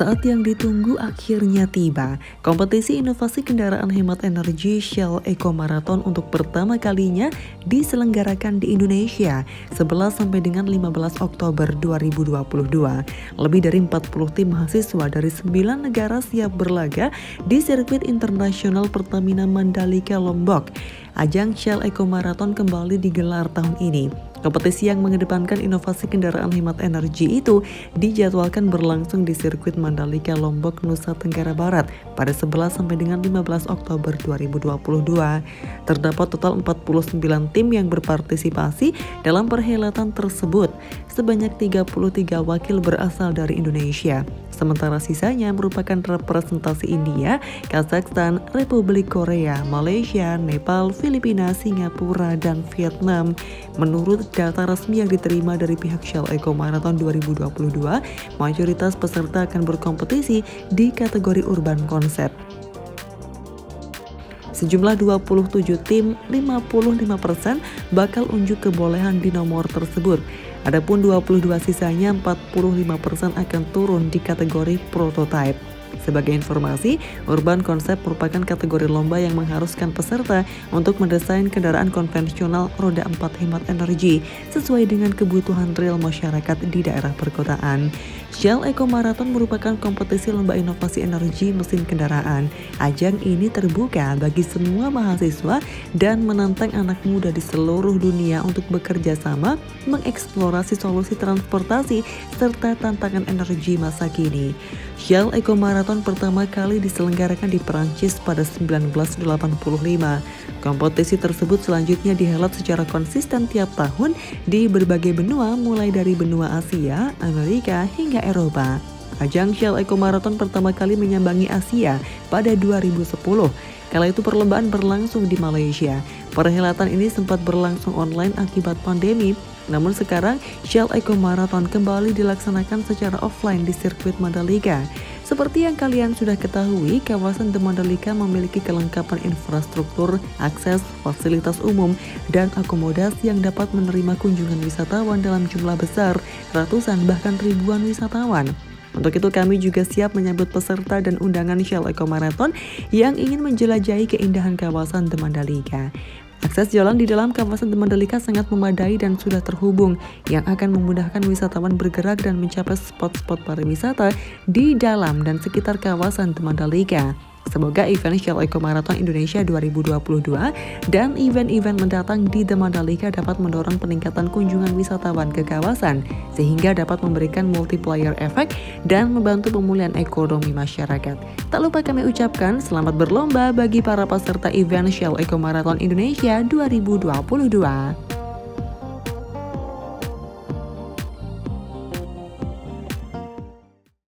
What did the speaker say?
Saat yang ditunggu akhirnya tiba. Kompetisi inovasi kendaraan hemat energi Shell Eco Marathon untuk pertama kalinya diselenggarakan di Indonesia 11 sampai dengan 15 Oktober 2022. Lebih dari 40 tim mahasiswa dari 9 negara siap berlaga di sirkuit internasional Pertamina Mandalika Lombok. Ajang Shell Eco Marathon kembali digelar tahun ini. Kompetisi yang mengedepankan inovasi kendaraan hemat energi itu dijadwalkan berlangsung di sirkuit Mandalika Lombok, Nusa Tenggara Barat pada 11 sampai dengan 15 Oktober 2022. Terdapat total 49 tim yang berpartisipasi dalam perhelatan tersebut. Sebanyak 33 wakil berasal dari Indonesia. Sementara sisanya merupakan representasi India, Kazakhstan, Republik Korea, Malaysia, Nepal, Filipina, Singapura, dan Vietnam. Menurut data resmi yang diterima dari pihak Shell Eco Marathon 2022, mayoritas peserta akan berkompetisi di kategori urban concept. Sejumlah 27 tim, 55% bakal unjuk kebolehan di nomor tersebut. Adapun 22 sisanya 45% akan turun di kategori prototype. Sebagai informasi, urban concept merupakan kategori lomba yang mengharuskan peserta untuk mendesain kendaraan konvensional roda 4 hemat energi sesuai dengan kebutuhan real masyarakat di daerah perkotaan. Shell Eco Marathon merupakan kompetisi lomba inovasi energi mesin kendaraan. Ajang ini terbuka bagi semua mahasiswa dan menantang anak muda di seluruh dunia untuk bekerja sama mengeksplorasi solusi transportasi serta tantangan energi masa kini. Shell Eco Marathon pertama kali diselenggarakan di Perancis pada 1985. Kompetisi tersebut selanjutnya dihelat secara konsisten tiap tahun di berbagai benua mulai dari benua Asia, Amerika, hingga Eropa. Ajang Shell Eco Marathon pertama kali menyambangi Asia pada 2010. Kala itu perlombaan berlangsung di Malaysia. Perhelatan ini sempat berlangsung online akibat pandemi. Namun sekarang Shell Eco Marathon kembali dilaksanakan secara offline di sirkuit Mandalika. Seperti yang kalian sudah ketahui, kawasan The Mandalika memiliki kelengkapan infrastruktur, akses, fasilitas umum, dan akomodasi yang dapat menerima kunjungan wisatawan dalam jumlah besar, ratusan bahkan ribuan wisatawan. Untuk itu kami juga siap menyambut peserta dan undangan Shell Eco Marathon yang ingin menjelajahi keindahan kawasan The Mandalika. Akses jalan di dalam kawasan The Mandalika sangat memadai dan sudah terhubung yang akan memudahkan wisatawan bergerak dan mencapai spot-spot pariwisata di dalam dan sekitar kawasan The Mandalika. Semoga event Shell Eco Marathon Indonesia 2022 dan event-event mendatang di The Mandalika dapat mendorong peningkatan kunjungan wisatawan ke kawasan sehingga dapat memberikan multiplier effect dan membantu pemulihan ekonomi masyarakat. Tak lupa kami ucapkan selamat berlomba bagi para peserta event Shell Eco Marathon Indonesia 2022.